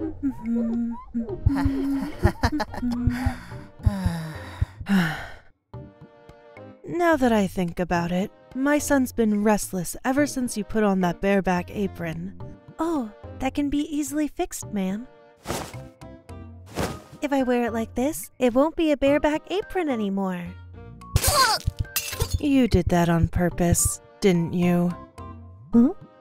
Now that I think about it, my son's been restless ever since you put on that bareback apron. Oh, that can be easily fixed, ma'am. If I wear it like this, it won't be a bareback apron anymore. You did that on purpose, didn't you? Huh?